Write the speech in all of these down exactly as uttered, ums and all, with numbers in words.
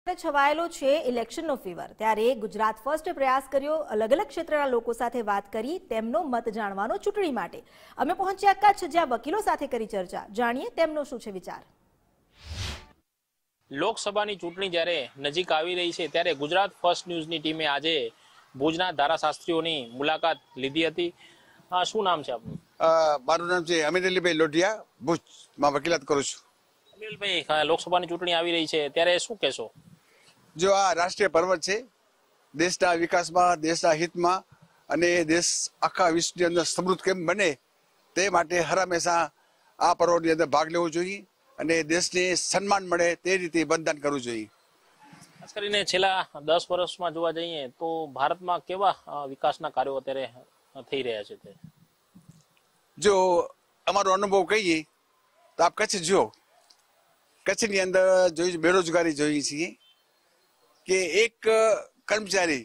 છવાયેલો છે ઇલેક્શનનો ફીવર ત્યારે ગુજરાત ફર્સ્ટ પ્રયાસ કર્યો અલગ અલગ ક્ષેત્રના લોકો સાથે વાત કરી તેમનો મત જાણવાનો ચૂંટણી માટે અમે પહોંચ્યા કચ્છ જ્યાં વકીલો સાથે કરી ચર્ચા જાણીએ તેમનો શું છે વિચાર। લોકસભાની ચૂંટણી જ્યારે નજીક આવી રહી છે ત્યારે ગુજરાત ફર્સ્ટ ન્યૂઝની ટીમે આજે ભુજના ધારાશાસ્ત્રીઓની મુલાકાત લીધી હતી। શું નામ છે આપનું? મારું નામ છે અમીર અલીભાઈ લોઢિયા, ભુજમાં વકીલાત કરું છું। અમીરભાઈ, લોકસભાની ચૂંટણી આવી રહી છે ત્યારે શું કહેશો? જો આ રાષ્ટ્રીય પર્વ છે, દેશના વિકાસમાં, દેશના હિતમાં અને દેશ આખા વિશ્વની અંદર સમૃદ્ધ કેમ બને તે માટે હર હંમેશા આ પર્વની અંદર ભાગ લેવો જોઈએ અને દેશને સન્માન મળે તે રીતે મતદાન કરવું જોઈએ। ખાસ કરીને છેલ્લા દસ વર્ષમાં જોવા જઈએ તો ભારતમાં કેવા વિકાસના કાર્યો અત્યારે થઈ રહ્યા છે? તે જો અમારો અનુભવ કહીએ તો આપ કચ્છ જો કચ્છની અંદર જોઈ બેરોજગારી જોઈએ છીએ કે એક કર્મચારી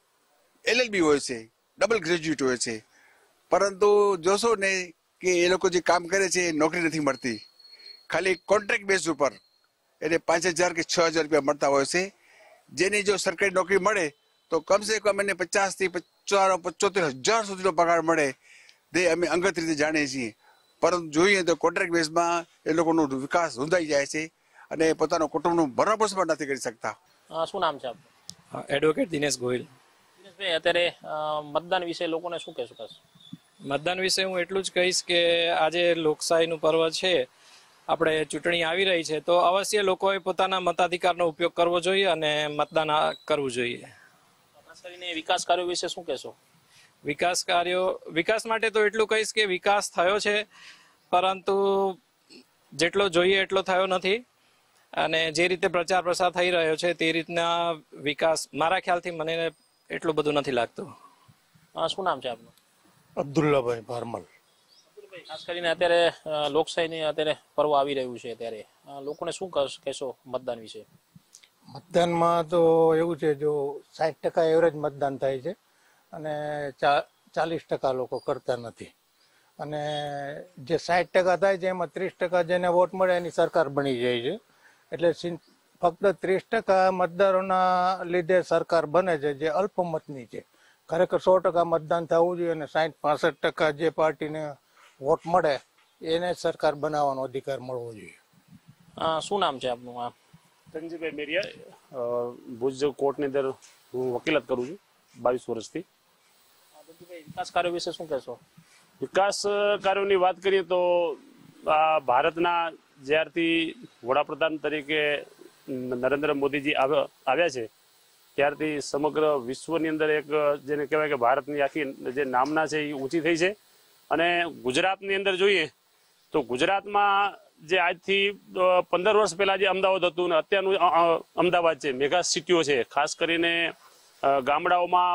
એલએલબી હોય છે, ડબલ ગ્રેજ્યુએટ હોય છે, પરંતુ જોશો ને કે એ લોકો જે કામ કરે છે નોકરી નથી મળતી, ખાલી કોન્ટ્રાક્ટ બેઝ ઉપર એને પાંચ હજાર કે છ હજાર રૂપિયા મળતા હોય છે। જેની જો સરકારી નોકરી મળે તો કમસે કમ એને પચાસ થી પચોતેર હજાર સુધીનો પગાર મળે તે અમે અંગત રીતે જાણીએ છીએ। પરંતુ જોઈએ તો કોન્ટ્રાક્ટ બેઝમાં એ લોકોનો વિકાસ રૂંધાઈ જાય છે અને પોતાનો કુટુંબનું ભરણપોષણ પણ નથી કરી શકતા। શું નામ છે આપનું? એડવોકેટ દિનેશ ગોહિલ। દિનેશભાઈ, અત્યારે મતદાન વિશે લોકોને શું કહેશો? મતદાન વિશે હું એટલું જ કહીશ કે આજે લોકશાહીનું પર્વ છે, આપણે ચૂંટણી આવી રહી છે તો અવશ્ય લોકોએ પોતાના મતાધિકારનો ઉપયોગ કરવો જોઈએ અને મતદાન કરવું જોઈએ। ખાસ કરીને વિકાસ કાર્યો વિશે શું કહેશો? વિકાસ કાર્યો વિકાસ માટે તો એટલું કહીશ કે વિકાસ થયો છે પરંતુ જેટલો જોઈએ એટલો થયો નથી અને જે રીતે પ્રચાર પ્રસાર થઈ રહ્યો છે તે રીતના વિકાસ મારા ખ્યાલથી મને એટલું બધું નથી લાગતું। શું નામ છે આપનું? અબ્દુલ્લાભાઈ ભારમલ। ખાસ કરીને અત્યારે લોકશાહીની અત્યારે પર્વ આવી રહ્યું છે ત્યારે લોકોને શું કહેશો મતદાન વિશે? મતદાનમાં તો એવું છે, જો સાઠ ટકા એવરેજ મતદાન થાય છે અને ચાલીસ ટકા લોકો કરતા નથી અને જે સાઠ ટકા થાય છે એમાં ત્રીસ ટકા જેને વોટ મળે એની સરકાર બની જાય છે, એટલે ફક્ત ત્રીસ ટકા મતદારોના લીધે સરકાર બને છે જે અલ્પમતની છે। ખરેખર સો ટકા મતદાન થવું જોઈએ અને સાઠ પાસઠ ટકા જે પાર્ટીને વોટ મળે એને સરકાર બનાવવાનો અધિકાર મળવો જોઈએ। શું નામ છે આપનું? ધનજીભાઈ મેરિયા, ભુજ કોર્ટની અંદર હું વકીલાત કરું છું બાવીસ વર્ષથી। વિકાસ કાર્યો વિશે શું કહેશો? વિકાસ કાર્યોની વાત કરીએ તો આ ભારતના જ્યારથી વડાપ્રધાન તરીકે નરેન્દ્ર મોદીજી આવ્યા છે ત્યારથી સમગ્ર વિશ્વની અંદર એક જેને કહેવાય કે ભારતની આખી જે નામના છે એ ઊંચી થઈ છે અને ગુજરાતની અંદર જોઈએ તો ગુજરાતમાં જે આજથી પંદર વર્ષ પહેલા જે અમદાવાદ હતું ને અત્યારનું અમદાવાદ છે, મેગા સિટીઓ છે, ખાસ કરીને ગામડાઓમાં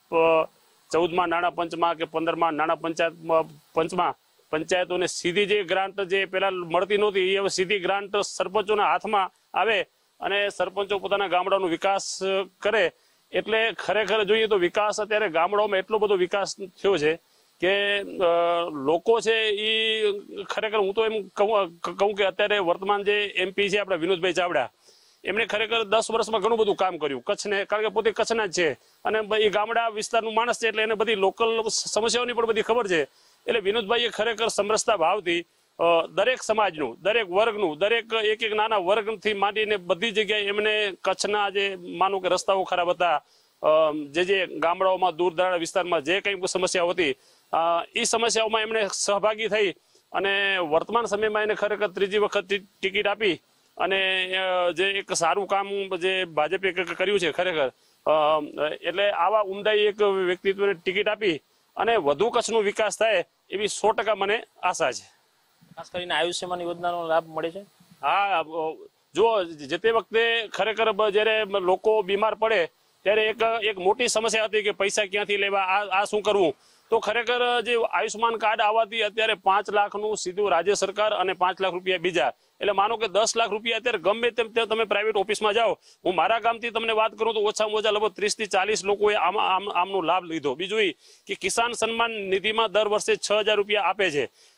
ચૌદમાં નાણાં પંચમાં કે પંદરમાં નાણાં પંચાયત પંચમાં પંચાયતોને સીધી જે ગ્રાન્ટ જે પેલા મળતી નહોતી એ હવે સીધી ગ્રાન્ટ સરપંચોના હાથમાં આવે અને સરપંચો પોતાના ગામડાનો વિકાસ કરે, એટલે ખરેખર જોઈએ તો વિકાસ અત્યારે ગામડાઓમાં એટલો બધો વિકાસ થયો છે કે લોકો છે એ ખરેખર હું તો એમ કહું કે અત્યારે વર્તમાન જે એમપી છે આપણા વિનોદભાઈ ચાવડા, એમણે ખરેખર દસ વર્ષમાં ઘણું બધું કામ કર્યું કચ્છને, કારણ કે પોતે કચ્છના જ છે અને એ ગામડા વિસ્તારનું માણસ છે એટલે એને બધી લોકલ સમસ્યાઓની પણ બધી ખબર છે। એટલે વિનોદભાઈએ ખરેખર સમરસતા ભાવથી દરેક સમાજનું, દરેક વર્ગનું, દરેક એક એક નાના વર્ગથી માંડીને બધી જગ્યાએ એમને કચ્છના જે માનો કે રસ્તાઓ ખરાબ હતા, જે જે ગામડાઓમાં દૂર દરાડા વિસ્તારમાં જે કંઈ સમસ્યાઓ હતી એ સમસ્યાઓમાં એમણે સહભાગી થઈ અને વર્તમાન સમયમાં એને ખરેખર ત્રીજી વખત ટિકિટ આપી અને જે એક સારું કામ જે ભાજપે કર્યું છે ખરેખર, એટલે આવા ઉમદાઈ એક વ્યક્તિત્વને ટિકિટ આપી અને વધુ કચ્છનો વિકાસ થાય એવી સો ટકા મને આશા છે। ખાસ કરીને આયુષ્યમાન યોજનાનો લાભ મળે છે? હા, જો જે તે વખતે ખરેખર જયારે લોકો બીમાર પડે ત્યારે એક એક મોટી સમસ્યા હતી કે પૈસા ક્યાંથી લેવા, આ આ શું કરવું, તો ખરેખર જે આયુષ્યમાન કાર્ડ આવવાથી અત્યારે પાંચ લાખનું સીધું રાજ્ય સરકાર અને પાંચ લાખ રૂપિયા બીજા, એટલે માનો કે દસ લાખ રૂપિયા અત્યારે ગમે તેમ તમે પ્રાઇવેટ ઓફિસમાં જાઓ, હું મારા ગામથી તમને વાત કરું તો ઓછામાં ઓછા લગભગ ત્રીસ થી ચાલીસ લોકોએ આમાં આમનો લાભ લીધો। બીજું એ કે કિસાન સન્માન નિધિમાં દર વર્ષે છ હજાર રૂપિયા આપે છે।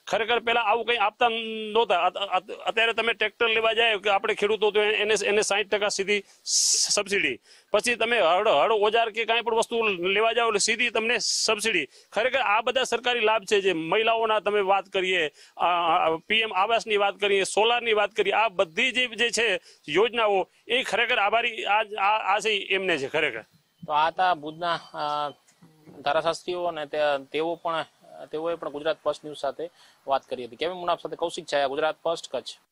ખરેખર પેલા આવું કંઈ આપતા નહોતા. અત્યારે તમે ટ્રેક્ટર લેવા જાય કે આપણે ખેડૂતો તો એને એને સાહીઠ ટકા સીધી સબસિડી, પછી તમે હળ હળ ઓજાર કે કાંઈ પણ વસ્તુ લેવા જાઓ એટલે સીધી તમને સબસિડી. ખરેખર આ બધા સરકારી લાભ છે, જે મહિલાઓના તમે વાત કરીએ, પીએમ આવાસની વાત કરીએ, સોલારની વાત કરીએ, આ બધી જે છે યોજનાઓ એ ખરેખર આભારી આ આ છે એમને છે ખરેખર. તો આ હતા ભુજના ધારાશાસ્ત્રીઓ અને તેઓ પણ તેઓએ પણ ગુજરાત ફર્સ્ટ ન્યૂઝ સાથે વાત કરી હતી. કેવી મુનાફ સાથે કૌશિક છાયા, ગુજરાત ફર્સ્ટ, કચ્છ.